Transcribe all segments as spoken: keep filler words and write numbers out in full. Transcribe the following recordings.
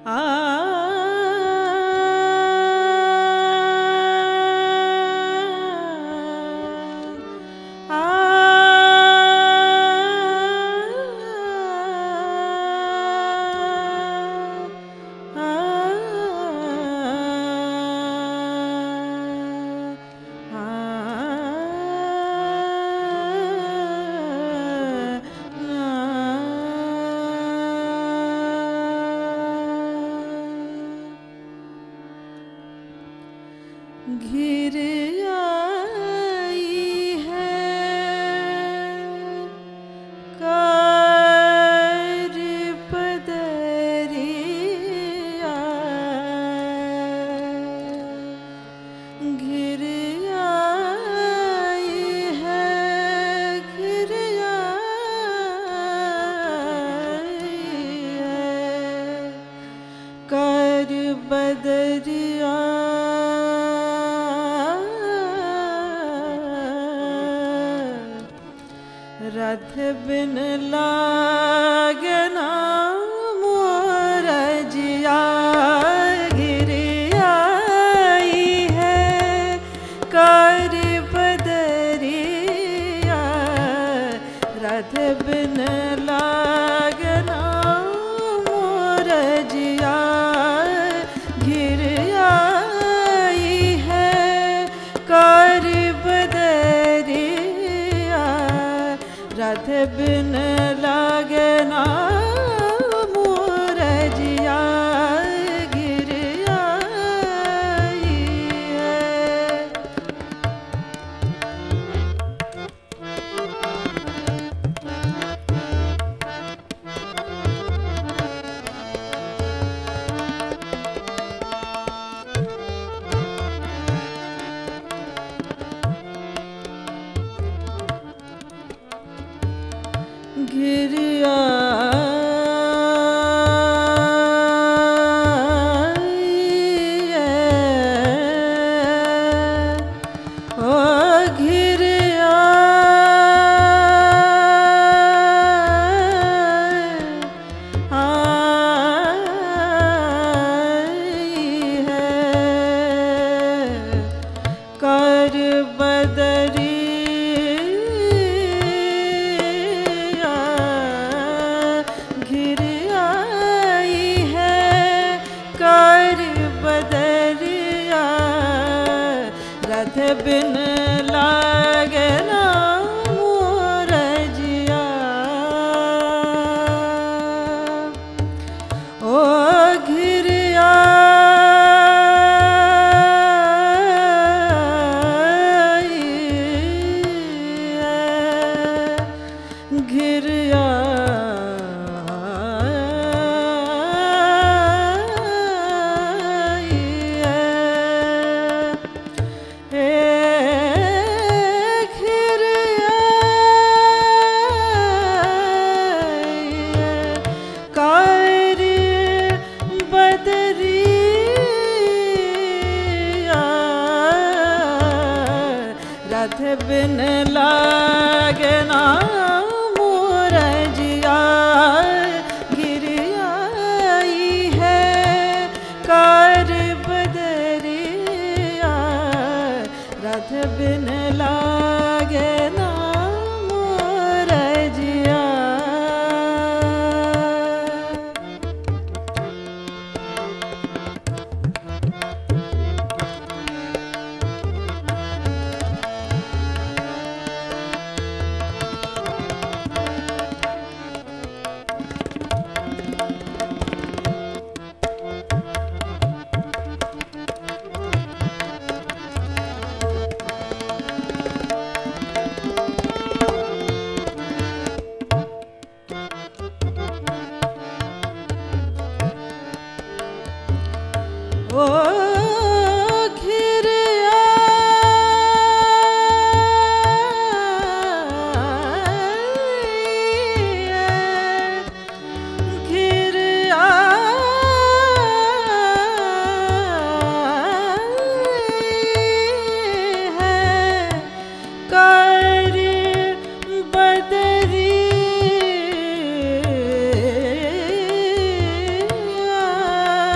घिर आई है कार पदरिया, घिर आई है, घिर आई है कार बदरिया। रथ बिन लागे ना मोर जिया, घिर आई है कार बदरिया। रथ बिन लागे ना मोर जिया, घिर आई है कार बदरिया। रथ बिन लागे ना मोर जिया, घिर आई है। घिर आई है, ओ घिर आई है कार बदरी। घिर आई है कार बदरिया। रथ बिन लागे ना मोर जिया, ओ घिर आई है, घिर रथ बिन लागे ना मोर जिया, घिर आई है कार बदरिया। रथ बिन लागे ना मोर जिया। ओ घिर आई है, घिर आई है कार बदरिया। बदरिया। बदरिया। बदरिया। बदरिया। बदरिया। बदरिया। बदरिया। बदरिया। बदरिया। बदरिया। बदरिया। बदरिया। बदरिया। बदरिया। ओ घिर आई है कार बदरिया। रथ बिन लागे ना मोर जिया, घिर आई है कार बदरिया। रथ बिन लागे ना मोर जिया, घिर आई है कार बदरिया। रथ बिन लागे ना मोर जिया, घिर आई है कार बदरिया। रथ बिन लागे ना मोर जिया, घिर आई है कार बदरिया।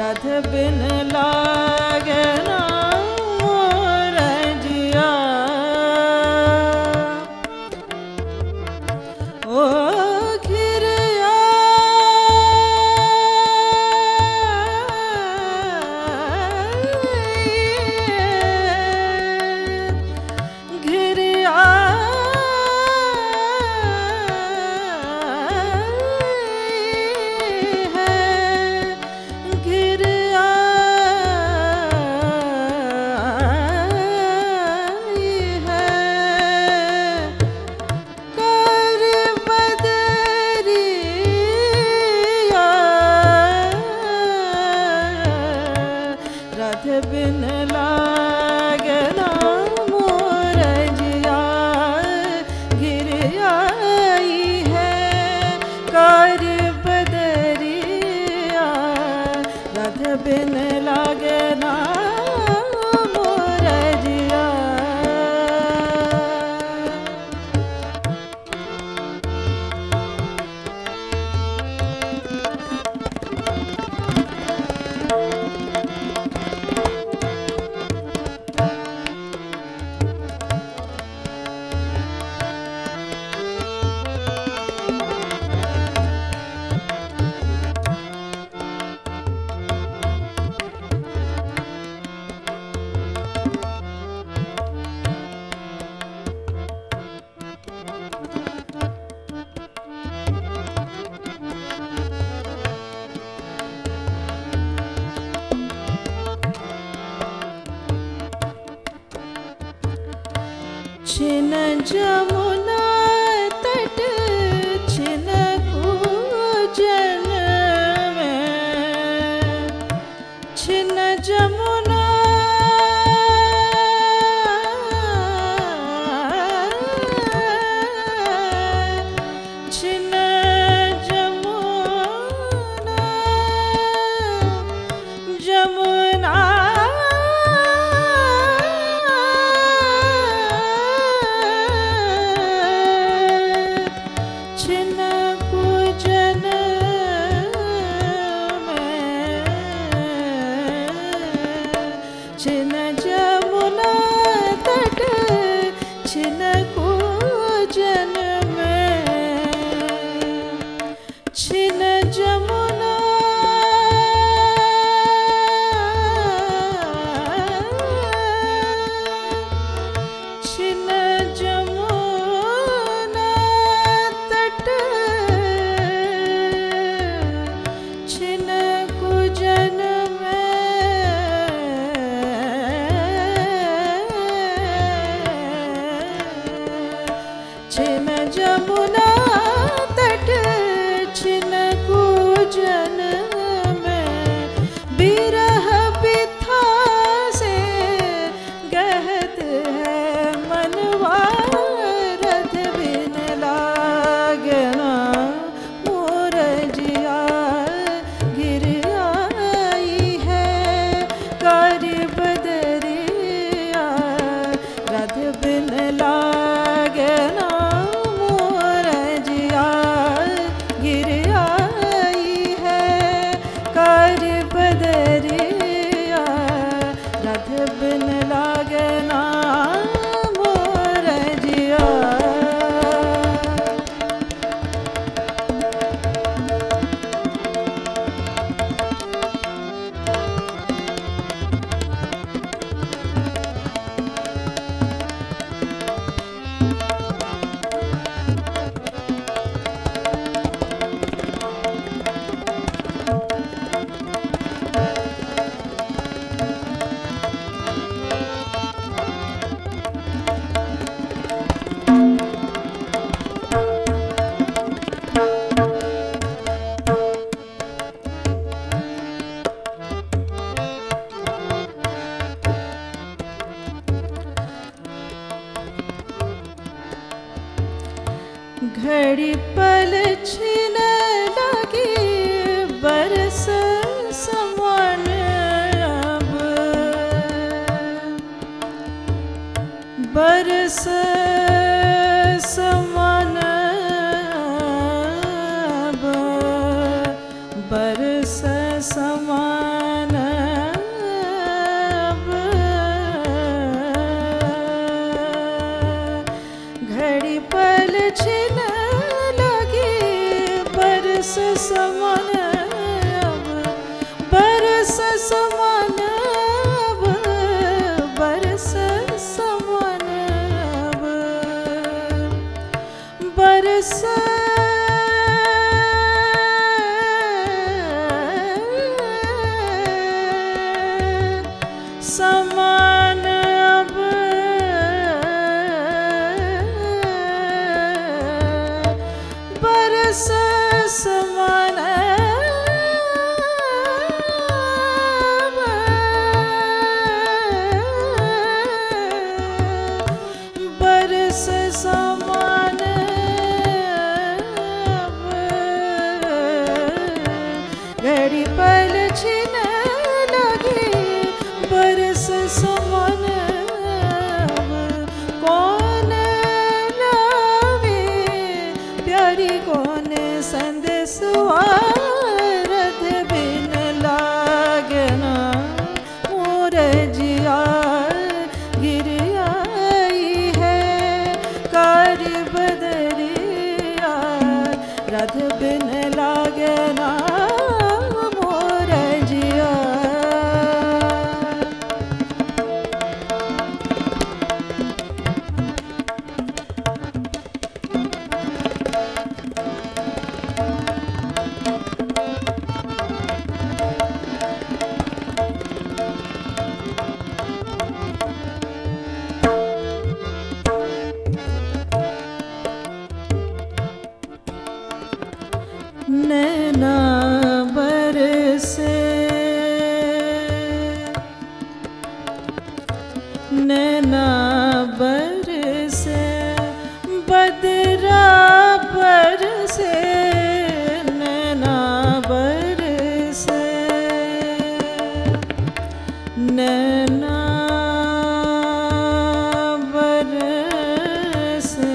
राध बिन लागे ना मोर जिया। ओ घिरिया घिरिया बिन लागे ना मोर जिया। घिरियाई है कार बदरिया, राध बिन लागे ना मोर जिया। छिन जमुना तट छिन कूजन में, छिन जमुना छिन जमुना जमुना छिन कूजन में, छिन जमुना तट छिन कूजन में, छिन जमुना छिन जमुना तट छिन कूजन में, छिन जमुना तट छिन कूजन में। बिरह बिथा से गहत है मनवा, रथ बिन लागे ना मोर जिया। घिरियाई है कार बदरिया, रथ बिन लागे ना मोर जिया। घिरियाई है कार बदरिया, रथ बिन लागे ना मोर जिया। घड़ी पल छिन लगी बरस समान अब, बरस समान अब, बरस समान नैना बरसे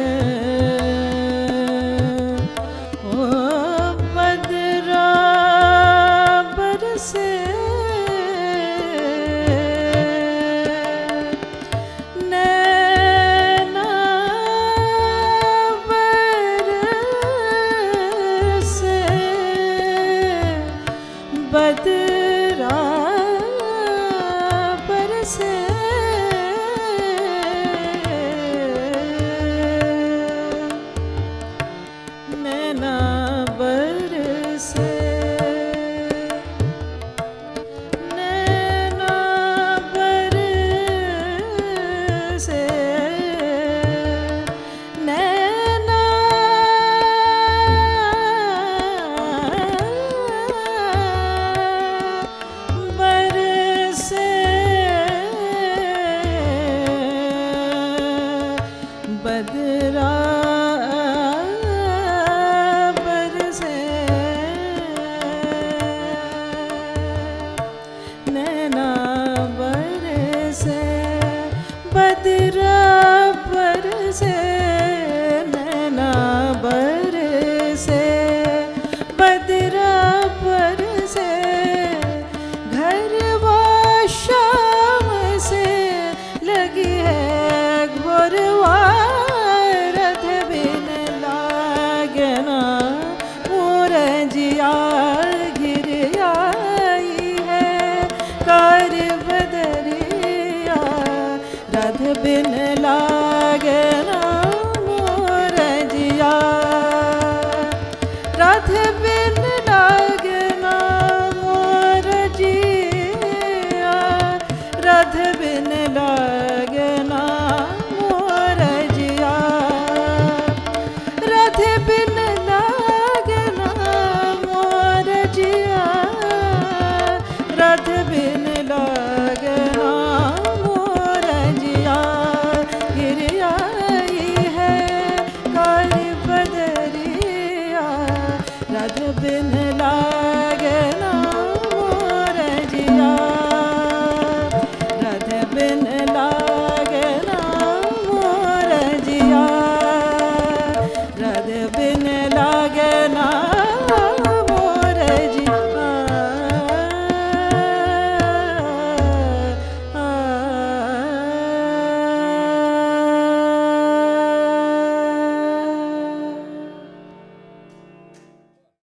ओ बदरा बरसे नैना बरसे बदरा बरसे नैना बरसे नैना बरसे नैना बरसे बदरा बरसे नैना बरसे बदरा बरसे नैना बरसे बदरा बरसे घरवा शाम से लगी है घोरवा रथ बिन लागना मुरजिया घिर आई है कार बदरिया रथ बिन लागना मुरजिया रथ बिन लागना मुरजिया रथ बिन लागना मुरजिया रथ बिन लागना मुरजिया रथ बिन लागना मुरजिया गिर आई है कार बदरिया रथ बिन